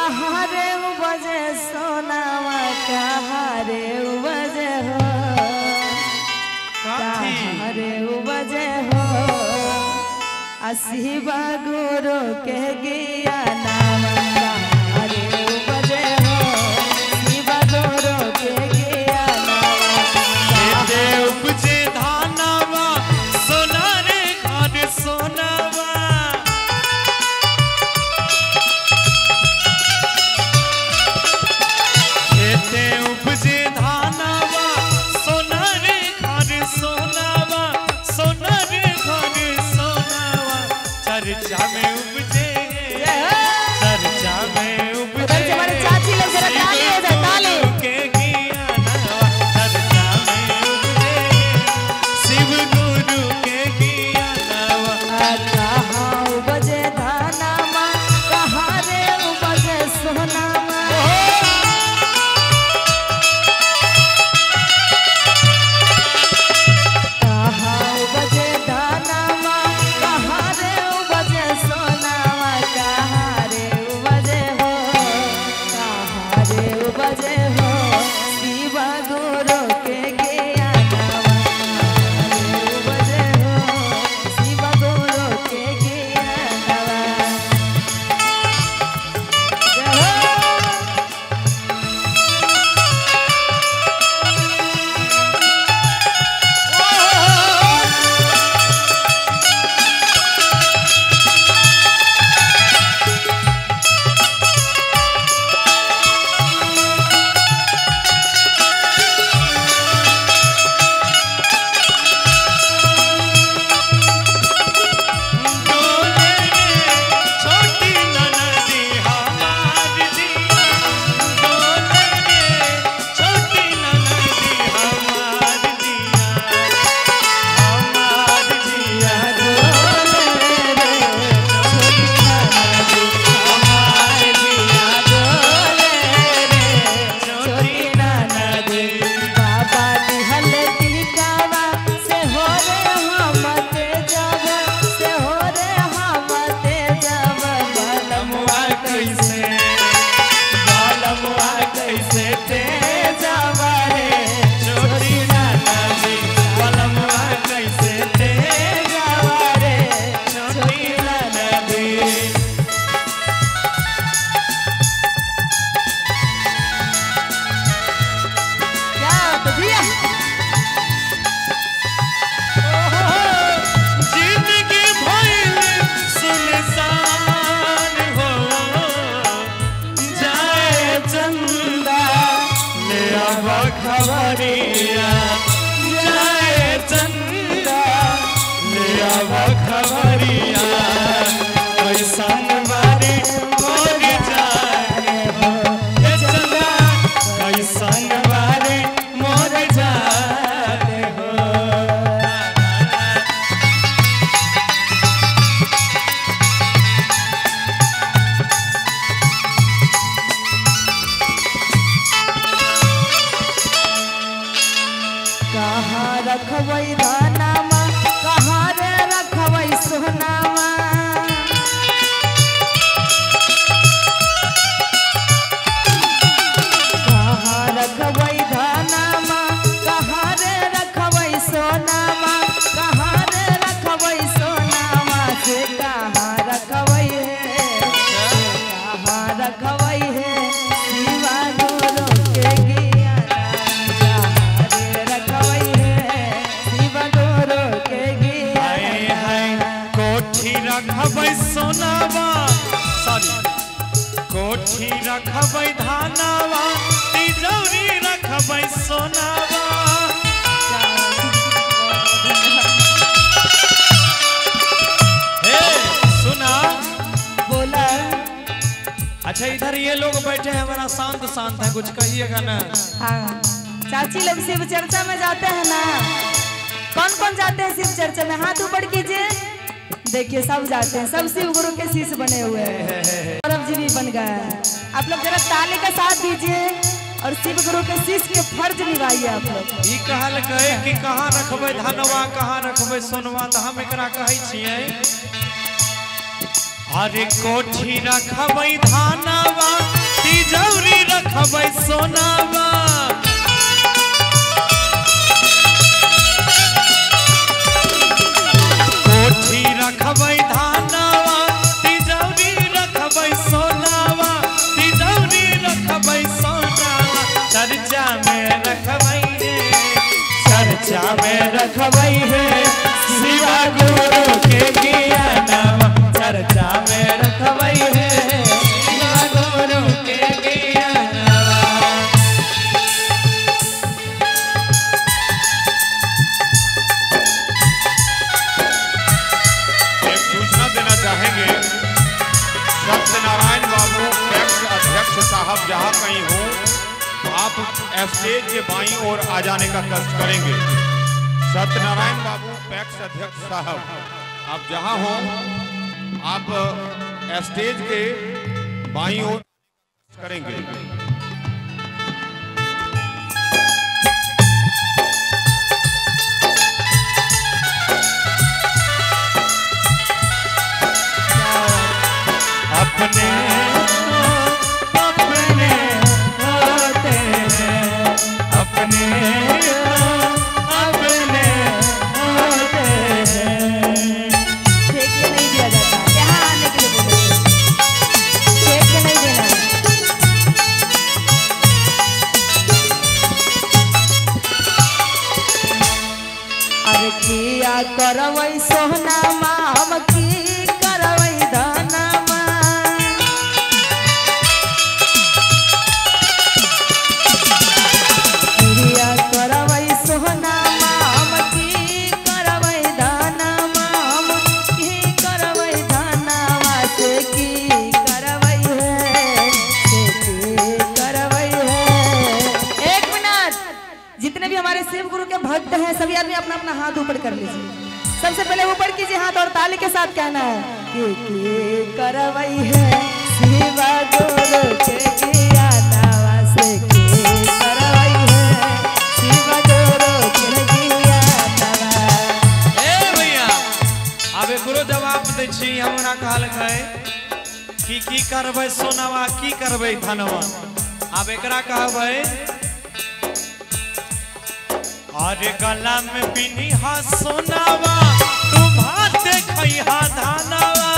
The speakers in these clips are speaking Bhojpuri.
कहाँ रे बजे सोनावा कहाँ रे बजे हो कहाँ रे बजे हो शिवा गुरु के गिया नावा कहाँ रे बजे हो शिवा गुरु के गिया नावा उपजे धानावा सोना रे घर सोनावा खेते उपजे धानावा सोना रे घर सोनावा सोना रे घर सोनावा चर्चा में उपजे चर्चा में उपजे हमारे चाची लोग जरा ताली हो जाए ताली के गिया नावा चर्चा में उपजे शिव गुरु के गिया नावा कहाँ बजे धानामा कहाँ रे बजे सोनामा कहाँ बजे धानामा कहाँ रे बजे सोनामा कहाँ रे बजे हो कहाँ रे बजे हो शिवा गुरु के गिया नावा कहाँ रे बजे हो शिवा गुरु के गिया नावा जय हो डोले रे छोटी ननदी हमार जिया डोले रे छोटी ननदी हमार जिया डोले रे छोटी ननदी हमार जिया डोले रे छोटी ननदी बाबा दिहल टिकावा से हो रे हम तेजब से हो रे हम तेजब बलमुआ कैसे बलमुआ कैसे तेजब रे छोटी ननदी बलमुआ कैसे तेजब रे छोटी ननदी क्या तो दिया जिंदगी भइल सुनसान हो जाए चंदा ले आवा खबरिया जाए चंदा ले आवा खबरिया कैसन बारी मोर जाए हो ए चंदा कैसन बारी मोर जाए हो कहाँ रखबै धानामा कहाँ रे रखबै सोनामा कहाँ रखबै धानामा कहाँ रे रखबै सोनामा कहाँ रे रखबै सोनामा से कहाँ रखबै हे कहाँ रखबै हे शिवा गुरु के गिया कहाँ रे रखबै हे शिवा गुरु के गिया हाय हाय कोठी रखबै सोनावा सॉरी कोठी रखबै धानावा तिजौरी रखबै सोनावा हे सुना बोला अच्छा इधर ये लोग बैठे हैं बड़ा शांत शांत है कुछ कहिएगा ना हाँ चाची लोग शिव चर्चा में जाते हैं ना कौन कौन जाते हैं शिव चर्चा में हाथ ऊपर कीजिए देखिए सब जाते हैं सब शिव गुरु के शिष्य बने हुए हैं सौरभ जी भी बन गए हैं आप लोग जरा ताली का साथ दीजिए और शिव गुरु के शिष्य के फर्ज निभाइए आप लोग ई कहल कहे कि कहाँ रखबै धनवा कहाँ रखबै सोनवा तो हम एकरा कहै छियै अरे कोठी रखबै धानवा रखबै सोनावा कोठी रखबै धानावा तिजौरी रखबै सोनावा तिजौरी रखबै सोनावा चर्चा में रखबै रे चर्चा में रखबै है शिवा गुरु के ज्ञानवा चर्चा में रखबै है शिवा गुरु के ज्ञानवा। एक सूचना देना चाहेंगे सत्यनारायण बाबू पैक्स अध्यक्ष साहब जहाँ कहीं हो आप स्टेज के बाईं ओर आ जाने का कष्ट करेंगे। सत्यनारायण बाबू पैक्स अध्यक्ष साहब आप जहां हो आप स्टेज के बाईं ओर करेंगे। अपने अपने होते हैं अपने अपने होते हैं। फेंक के नहीं दिया जाता, यहाँ आने के लिए बोलो, फेंक के नहीं देना। अरे किया करवै सोहनामा हम की करवै धनामा किया करवै सोहनामा हम की करवै धनामा हम की करवै धनामा से की करवै है से की करवै है। एक मिनट, जितने भी हमारे शिव गुरु के भक्त हैं सभी आदमी अपना अपना हाथ ऊपर कर लीजिए। सबसे पहले ऊपर कीजिए हाथ और ताली के साथ कहना है कि करवई है शिवा गुरु के ज्ञानवा से की करवई है शिवा गुरु के ज्ञानवा। ए भैया आबे गुरु जवाब दै छी हमरा कहल है की करबै सोनावा की करबै धनवा आब एकरा कहबै अरे गला में पिनी हा सोनावा तू भात खैहा धानावा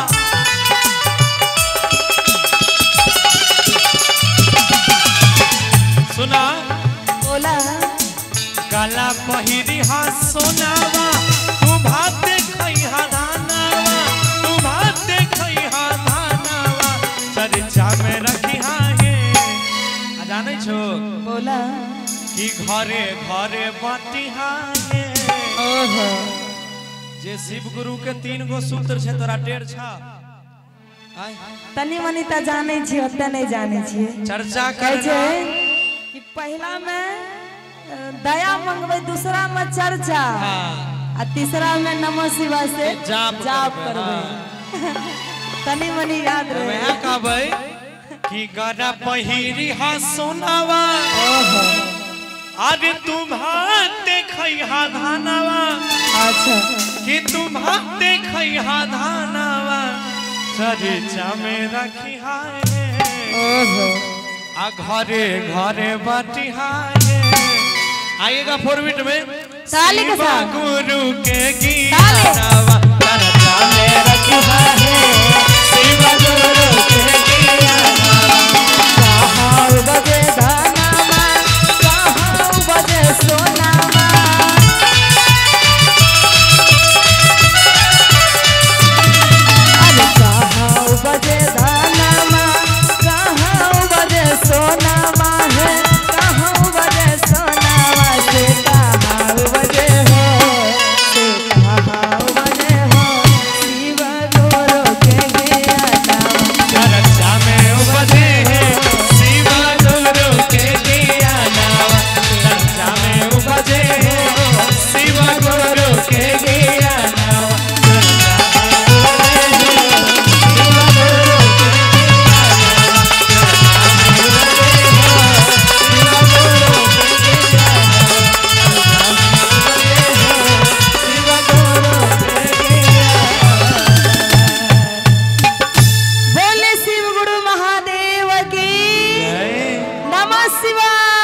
सुना बोला गला पहिरी हा सोनावा तू भात खैहा धानावा तू भात खैहा धानावा चर्चा में रखी हा हे आ जानै छो बोला कि घरे घरे बटिहाने ओहो जे शिव गुरु के 3 गो सूत्र छे तोरा टेढ़ छा आय तनी मनी त जानै छी ओते नहीं जानै छी। चर्चा कहै कर छै कि पहला में दया मंगबै दूसरा में चर्चा आ तीसरा में नमः शिवाय से जाप करबै। तनी मनी याद रहे मैं कहबै कि गरा पहिरी हा सोनावा ओहो अरे तू भात खैहा धानावा अच्छा कि तू भात खैहा धानावा चर्चा में रखी हाय ओहो आ घरे घरे बटिहाने आइएगा 4 बीट में ताली के साथ गुरु के ज्ञानवा चर्चा में रखी हाय शिव गुरु के ज्ञानवा कहाँ बजे धनामा कहाँ बजे सोनामा अरे कहाँ बजे धनामा कहाँ बजे सोनामा है कहाँ बजे सोनामा से कहाँ बजे हो से कहाँ बजे हो शिव गुरु के शिवाय।